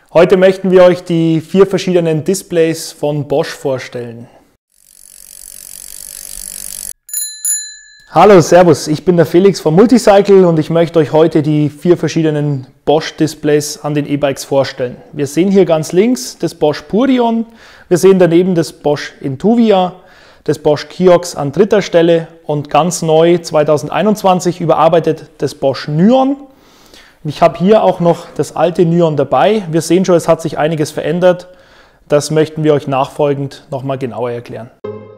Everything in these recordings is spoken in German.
Heute möchten wir euch die 4 verschiedenen Displays von Bosch vorstellen. Hallo, Servus, ich bin der Felix von Multicycle und ich möchte euch heute die 4 verschiedenen Bosch Displays an den E-Bikes vorstellen. Wir sehen hier ganz links das Bosch Purion, wir sehen daneben das Bosch Intuvia, das Bosch Kiox an dritter Stelle und ganz neu 2021 überarbeitet das Bosch Nyon. Ich habe hier auch noch das alte Nyon dabei. Wir sehen schon, es hat sich einiges verändert. Das möchten wir euch nachfolgend nochmal genauer erklären.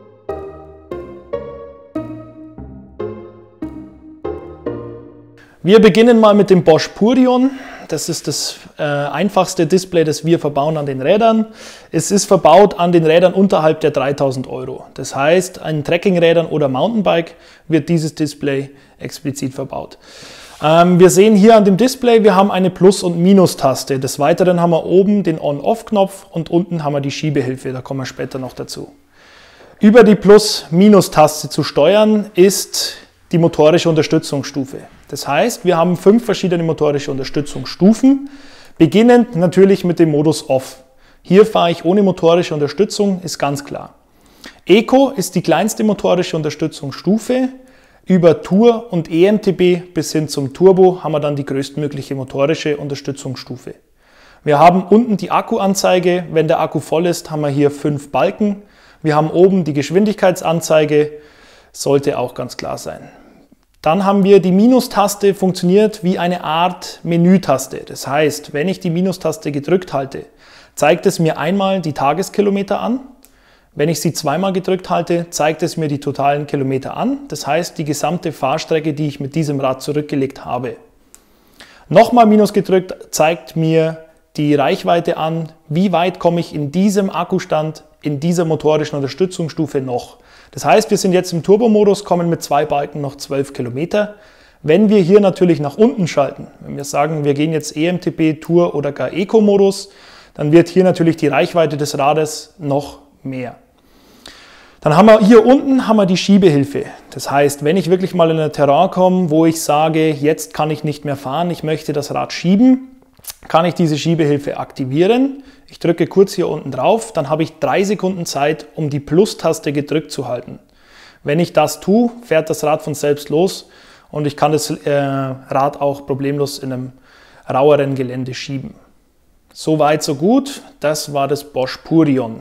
Wir beginnen mal mit dem Bosch Purion. Das ist das einfachste Display, das wir verbauen an den Rädern. Es ist verbaut an den Rädern unterhalb der 3.000 €. Das heißt, an Trekkingrädern oder Mountainbike wird dieses Display explizit verbaut. Wir sehen hier an dem Display, wir haben eine Plus- und Minus-Taste. Des Weiteren haben wir oben den On-Off-Knopf und unten haben wir die Schiebehilfe, da kommen wir später noch dazu. Über die Plus-Minus-Taste zu steuern ist die motorische Unterstützungsstufe. Das heißt, wir haben 5 verschiedene motorische Unterstützungsstufen, beginnend natürlich mit dem Modus Off. Hier fahre ich ohne motorische Unterstützung, ist ganz klar. Eco ist die kleinste motorische Unterstützungsstufe. Über Tour und EMTB bis hin zum Turbo haben wir dann die größtmögliche motorische Unterstützungsstufe. Wir haben unten die Akkuanzeige. Wenn der Akku voll ist, haben wir hier 5 Balken. Wir haben oben die Geschwindigkeitsanzeige, sollte auch ganz klar sein. Dann haben wir die Minustaste, funktioniert wie eine Art Menütaste. Das heißt, wenn ich die Minustaste gedrückt halte, zeigt es mir einmal die Tageskilometer an. Wenn ich sie zweimal gedrückt halte, zeigt es mir die totalen Kilometer an. Das heißt, die gesamte Fahrstrecke, die ich mit diesem Rad zurückgelegt habe. Nochmal Minus gedrückt, zeigt mir die Reichweite an, wie weit komme ich in diesem Akkustand, in dieser motorischen Unterstützungsstufe noch. Das heißt, wir sind jetzt im Turbo-Modus, kommen mit 2 Balken noch 12 Kilometer. Wenn wir hier natürlich nach unten schalten, wenn wir sagen, wir gehen jetzt EMTB, Tour oder gar Eco-Modus, dann wird hier natürlich die Reichweite des Rades noch mehr. Dann haben wir hier unten die Schiebehilfe. Das heißt, wenn ich wirklich mal in ein Terrain komme, wo ich sage, jetzt kann ich nicht mehr fahren, ich möchte das Rad schieben, kann ich diese Schiebehilfe aktivieren. Ich drücke kurz hier unten drauf, dann habe ich 3 Sekunden Zeit, um die Plus-Taste gedrückt zu halten. Wenn ich das tue, fährt das Rad von selbst los und ich kann das Rad auch problemlos in einem raueren Gelände schieben. So weit, so gut. Das war das Bosch Purion.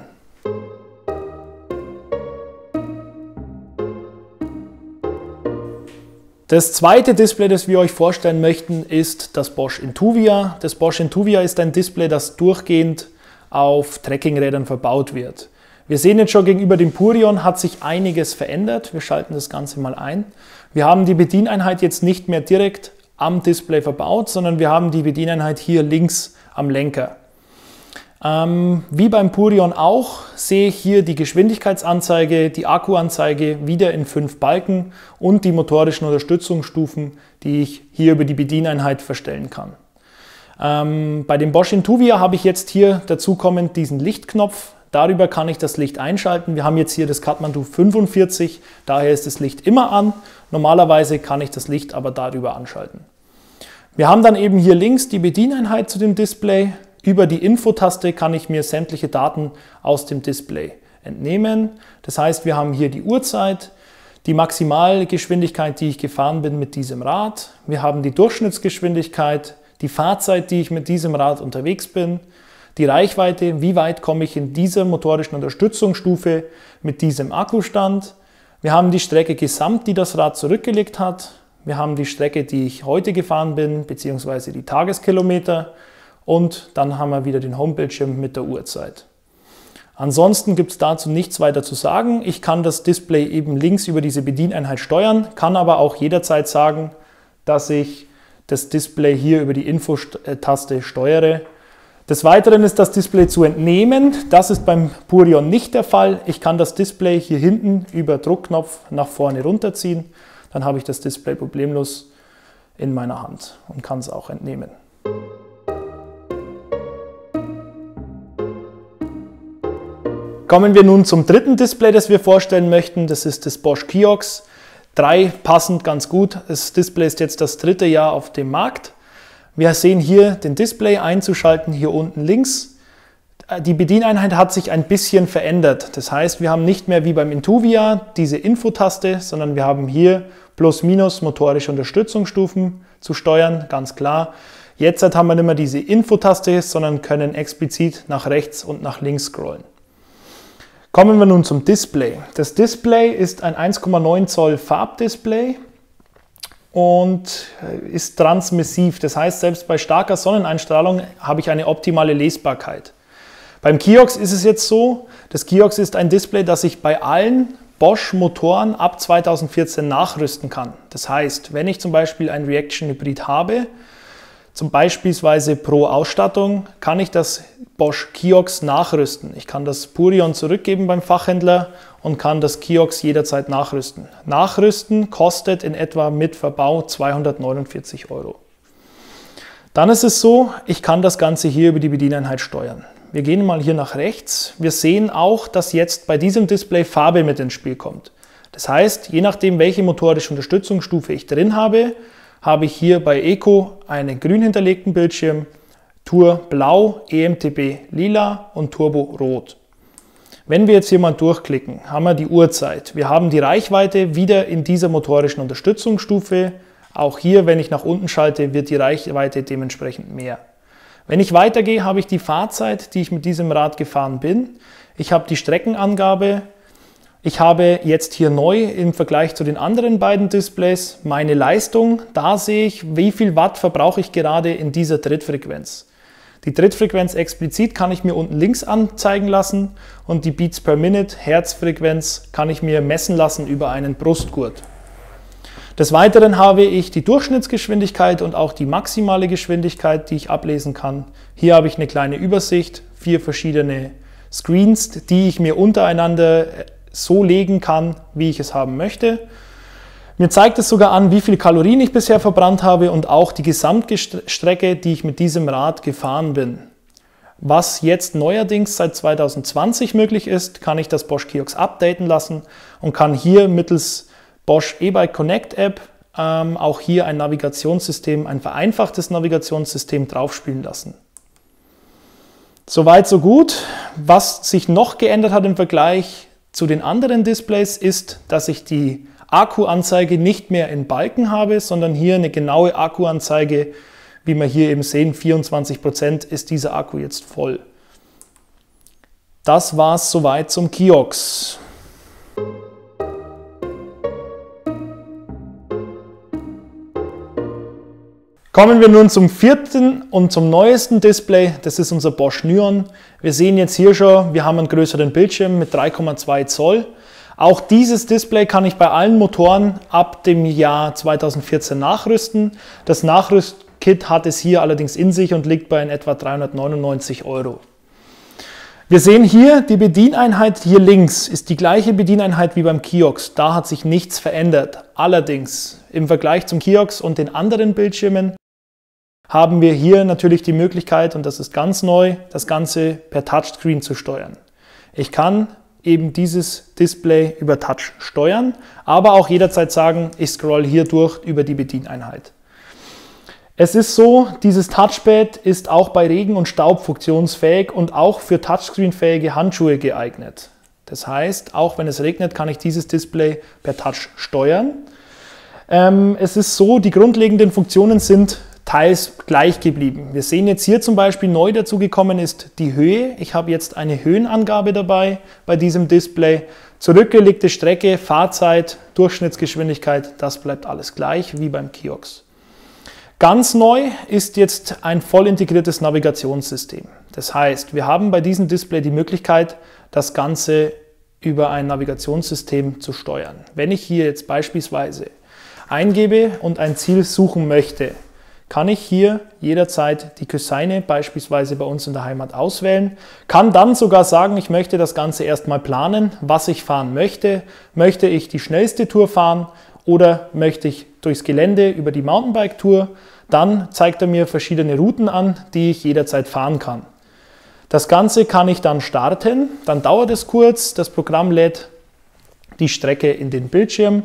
Das zweite Display, das wir euch vorstellen möchten, ist das Bosch Intuvia. Das Bosch Intuvia ist ein Display, das durchgehend auf Trekkingrädern verbaut wird. Wir sehen jetzt schon, gegenüber dem Purion hat sich einiges verändert. Wir schalten das Ganze mal ein. Wir haben die Bedieneinheit jetzt nicht mehr direkt am Display verbaut, sondern wir haben die Bedieneinheit hier links am Lenker. Wie beim Purion auch, sehe ich hier die Geschwindigkeitsanzeige, die Akkuanzeige wieder in 5 Balken und die motorischen Unterstützungsstufen, die ich hier über die Bedieneinheit verstellen kann. Bei dem Bosch Intuvia habe ich jetzt hier dazu kommend diesen Lichtknopf. Darüber kann ich das Licht einschalten. Wir haben jetzt hier das Kathmandu 45, daher ist das Licht immer an. Normalerweise kann ich das Licht aber darüber anschalten. Wir haben dann eben hier links die Bedieneinheit zu dem Display. Über die Infotaste kann ich mir sämtliche Daten aus dem Display entnehmen. Das heißt, wir haben hier die Uhrzeit, die Maximalgeschwindigkeit, die ich gefahren bin mit diesem Rad. Wir haben die Durchschnittsgeschwindigkeit, die Fahrzeit, die ich mit diesem Rad unterwegs bin, die Reichweite, wie weit komme ich in dieser motorischen Unterstützungsstufe mit diesem Akkustand. Wir haben die Strecke gesamt, die das Rad zurückgelegt hat. Wir haben die Strecke, die ich heute gefahren bin, beziehungsweise die Tageskilometer. Und dann haben wir wieder den Homebildschirm mit der Uhrzeit. Ansonsten gibt es dazu nichts weiter zu sagen. Ich kann das Display eben links über diese Bedieneinheit steuern, kann aber auch jederzeit sagen, dass ich das Display hier über die Infotaste steuere. Des Weiteren ist das Display zu entnehmen. Das ist beim Purion nicht der Fall. Ich kann das Display hier hinten über Druckknopf nach vorne runterziehen. Dann habe ich das Display problemlos in meiner Hand und kann es auch entnehmen. Kommen wir nun zum dritten Display, das wir vorstellen möchten. Das ist das Bosch Kiox. 3 passend ganz gut. Das Display ist jetzt das 3. Jahr auf dem Markt. Wir sehen hier den Display einzuschalten, hier unten links. Die Bedieneinheit hat sich ein bisschen verändert. Das heißt, wir haben nicht mehr wie beim Intuvia diese Infotaste, sondern wir haben hier Plus-Minus motorische Unterstützungsstufen zu steuern, ganz klar. Jetzt haben wir nicht mehr diese Infotaste, sondern können explizit nach rechts und nach links scrollen. Kommen wir nun zum Display. Das Display ist ein 1,9 Zoll Farbdisplay und ist transmissiv. Das heißt, selbst bei starker Sonneneinstrahlung habe ich eine optimale Lesbarkeit. Beim Kiox ist es jetzt so, das Kiox ist ein Display, das ich bei allen Bosch-Motoren ab 2014 nachrüsten kann. Das heißt, wenn ich zum Beispiel ein Reaction Hybrid habe, zum beispielsweise pro Ausstattung, kann ich das Bosch Kiox nachrüsten. Ich kann das Purion zurückgeben beim Fachhändler und kann das Kiox jederzeit nachrüsten. Nachrüsten kostet in etwa mit Verbau 249 €. Dann ist es so, ich kann das Ganze hier über die Bedieneinheit steuern. Wir gehen mal hier nach rechts. Wir sehen auch, dass jetzt bei diesem Display Farbe mit ins Spiel kommt. Das heißt, je nachdem, welche motorische Unterstützungsstufe ich drin habe, habe ich hier bei Eco einen grün hinterlegten Bildschirm, Tour blau, EMTB lila und Turbo rot. Wenn wir jetzt hier mal durchklicken, haben wir die Uhrzeit. Wir haben die Reichweite wieder in dieser motorischen Unterstützungsstufe. Auch hier, wenn ich nach unten schalte, wird die Reichweite dementsprechend mehr. Wenn ich weitergehe, habe ich die Fahrzeit, die ich mit diesem Rad gefahren bin. Ich habe die Streckenangabe. Ich habe jetzt hier neu im Vergleich zu den anderen beiden Displays meine Leistung. Da sehe ich, wie viel Watt verbrauche ich gerade in dieser Trittfrequenz. Die Trittfrequenz explizit kann ich mir unten links anzeigen lassen und die Beats per Minute, Herzfrequenz, kann ich mir messen lassen über einen Brustgurt. Des Weiteren habe ich die Durchschnittsgeschwindigkeit und auch die maximale Geschwindigkeit, die ich ablesen kann. Hier habe ich eine kleine Übersicht, 4 verschiedene Screens, die ich mir untereinander so legen kann, wie ich es haben möchte. Mir zeigt es sogar an, wie viel Kalorien ich bisher verbrannt habe und auch die Gesamtstrecke, die ich mit diesem Rad gefahren bin. Was jetzt neuerdings seit 2020 möglich ist, kann ich das Bosch Kiox updaten lassen und kann hier mittels Bosch E-Bike Connect App auch hier ein Navigationssystem, ein vereinfachtes Navigationssystem draufspielen lassen. Soweit, so gut. Was sich noch geändert hat im Vergleich zu den anderen Displays ist, dass ich die Akkuanzeige nicht mehr in Balken habe, sondern hier eine genaue Akkuanzeige, wie wir hier eben sehen, 24% ist dieser Akku jetzt voll. Das war es soweit zum Kiox. Kommen wir nun zum vierten und zum neuesten Display, das ist unser Bosch Nyon. Wir sehen jetzt hier schon, wir haben einen größeren Bildschirm mit 3,2 Zoll. Auch dieses Display kann ich bei allen Motoren ab dem Jahr 2014 nachrüsten. Das Nachrüstkit hat es hier allerdings in sich und liegt bei in etwa 399 €. Wir sehen hier, die Bedieneinheit hier links ist die gleiche Bedieneinheit wie beim Kiox. Da hat sich nichts verändert. Allerdings im Vergleich zum Kiox und den anderen Bildschirmen haben wir hier natürlich die Möglichkeit, und das ist ganz neu, das Ganze per Touchscreen zu steuern. Ich kann eben dieses Display über Touch steuern, aber auch jederzeit sagen, ich scroll hier durch über die Bedieneinheit. Es ist so, dieses Touchpad ist auch bei Regen und Staub funktionsfähig und auch für Touchscreen-fähige Handschuhe geeignet. Das heißt, auch wenn es regnet, kann ich dieses Display per Touch steuern. Es ist so, die grundlegenden Funktionen sind teils gleich geblieben. Wir sehen jetzt hier zum Beispiel neu dazugekommen ist die Höhe. Ich habe jetzt eine Höhenangabe dabei bei diesem Display. Zurückgelegte Strecke, Fahrzeit, Durchschnittsgeschwindigkeit, das bleibt alles gleich wie beim Kiox. Ganz neu ist jetzt ein voll integriertes Navigationssystem. Das heißt, wir haben bei diesem Display die Möglichkeit, das Ganze über ein Navigationssystem zu steuern. Wenn ich hier jetzt beispielsweise eingebe und ein Ziel suchen möchte, kann ich hier jederzeit die Küsseine beispielsweise bei uns in der Heimat auswählen, kann dann sogar sagen, ich möchte das Ganze erstmal planen, was ich fahren möchte. Möchte ich die schnellste Tour fahren oder möchte ich durchs Gelände über die Mountainbike-Tour, dann zeigt er mir verschiedene Routen an, die ich jederzeit fahren kann. Das Ganze kann ich dann starten, dann dauert es kurz, das Programm lädt die Strecke in den Bildschirm.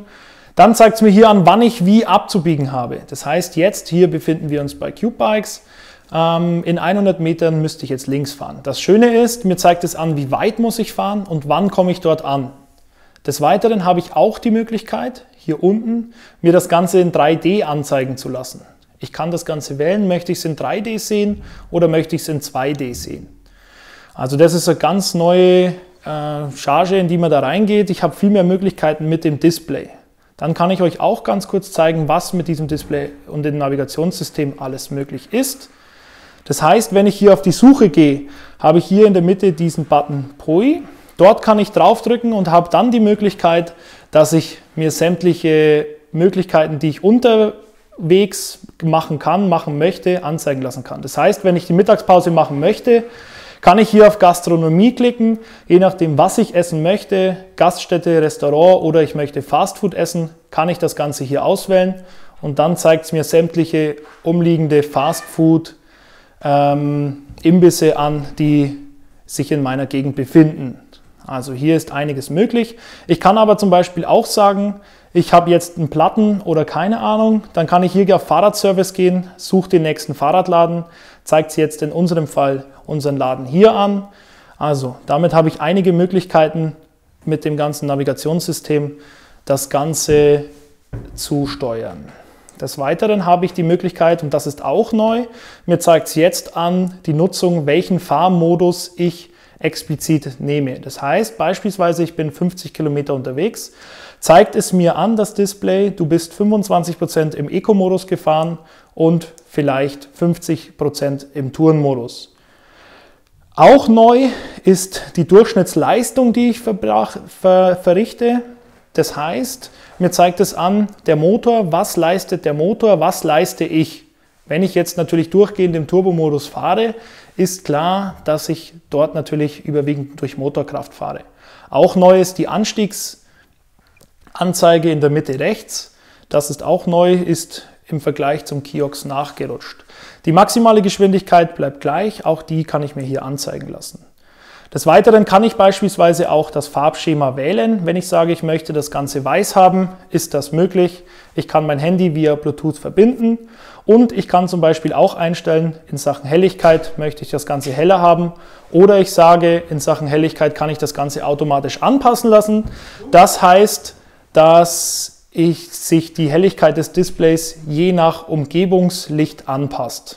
Dann zeigt es mir hier an, wann ich wie abzubiegen habe. Das heißt, jetzt hier befinden wir uns bei Cubebikes. In 100 Metern müsste ich jetzt links fahren. Das Schöne ist, mir zeigt es an, wie weit muss ich fahren und wann komme ich dort an. Des Weiteren habe ich auch die Möglichkeit, hier unten mir das Ganze in 3D anzeigen zu lassen. Ich kann das Ganze wählen, möchte ich es in 3D sehen oder möchte ich es in 2D sehen. Also das ist eine ganz neue Charge, in die man da reingeht. Ich habe viel mehr Möglichkeiten mit dem Display. Dann kann ich euch auch ganz kurz zeigen, was mit diesem Display und dem Navigationssystem alles möglich ist. Das heißt, wenn ich hier auf die Suche gehe, habe ich hier in der Mitte diesen Button POI. Dort kann ich draufdrücken und habe dann die Möglichkeit, dass ich mir sämtliche Möglichkeiten, die ich unterwegs machen möchte, anzeigen lassen kann. Das heißt, wenn ich die Mittagspause machen möchte, kann ich hier auf Gastronomie klicken, je nachdem, was ich essen möchte, Gaststätte, Restaurant oder ich möchte Fastfood essen, kann ich das Ganze hier auswählen und dann zeigt es mir sämtliche umliegende Fastfood Imbisse an, die sich in meiner Gegend befinden. Also hier ist einiges möglich. Ich kann aber zum Beispiel auch sagen, ich habe jetzt einen Platten oder keine Ahnung, dann kann ich hier auf Fahrradservice gehen, suche den nächsten Fahrradladen, zeigt es jetzt in unserem Fall unseren Laden hier an. Also damit habe ich einige Möglichkeiten mit dem ganzen Navigationssystem das Ganze zu steuern. Des Weiteren habe ich die Möglichkeit, und das ist auch neu, mir zeigt es jetzt an die Nutzung, welchen Fahrmodus ich explizit nehme. Das heißt beispielsweise, ich bin 50 Kilometer unterwegs, zeigt es mir an, das Display, du bist 25% im Eco-Modus gefahren und vielleicht 50% im Tourenmodus. Auch neu ist die Durchschnittsleistung, die ich verrichte. Das heißt, mir zeigt es an, der Motor, was leistet der Motor, was leiste ich. Wenn ich jetzt natürlich durchgehend im Turbomodus fahre, ist klar, dass ich dort natürlich überwiegend durch Motorkraft fahre. Auch neu ist die Anstiegsanzeige in der Mitte rechts. Das ist auch neu, ist im Vergleich zum Kiox nachgerutscht. Die maximale Geschwindigkeit bleibt gleich, auch die kann ich mir hier anzeigen lassen. Des Weiteren kann ich beispielsweise auch das Farbschema wählen. Wenn ich sage, ich möchte das Ganze weiß haben, ist das möglich. Ich kann mein Handy via Bluetooth verbinden und ich kann zum Beispiel auch einstellen, in Sachen Helligkeit möchte ich das Ganze heller haben oder ich sage, in Sachen Helligkeit kann ich das Ganze automatisch anpassen lassen. Das heißt, dass sich die Helligkeit des Displays je nach Umgebungslicht anpasst.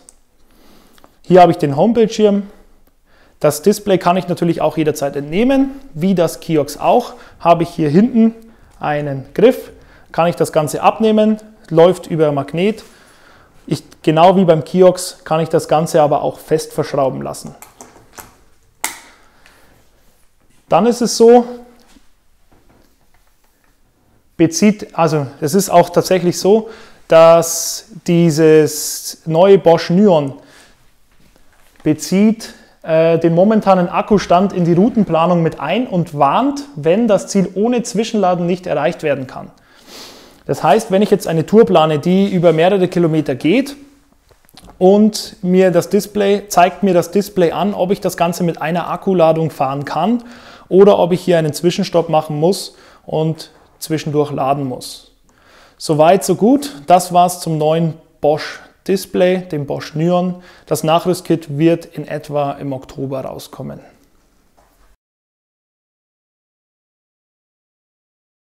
Hier habe ich den Homebildschirm. Das Display kann ich natürlich auch jederzeit entnehmen, wie das Kiox auch. Habe ich hier hinten einen Griff, kann ich das Ganze abnehmen, läuft über Magnet. Genau wie beim Kiox kann ich das Ganze aber auch fest verschrauben lassen. Dann ist es so, es ist auch tatsächlich so, dass dieses neue Bosch Nyon bezieht den momentanen Akkustand in die Routenplanung mit ein und warnt, wenn das Ziel ohne Zwischenladen nicht erreicht werden kann. Das heißt, wenn ich jetzt eine Tour plane, die über mehrere Kilometer geht und zeigt mir das Display an, ob ich das Ganze mit einer Akkuladung fahren kann oder ob ich hier einen Zwischenstopp machen muss und zwischendurch laden muss. Soweit, so gut. Das war's zum neuen Bosch Display, dem Bosch Nyon. Das Nachrüstkit wird in etwa im Oktober rauskommen.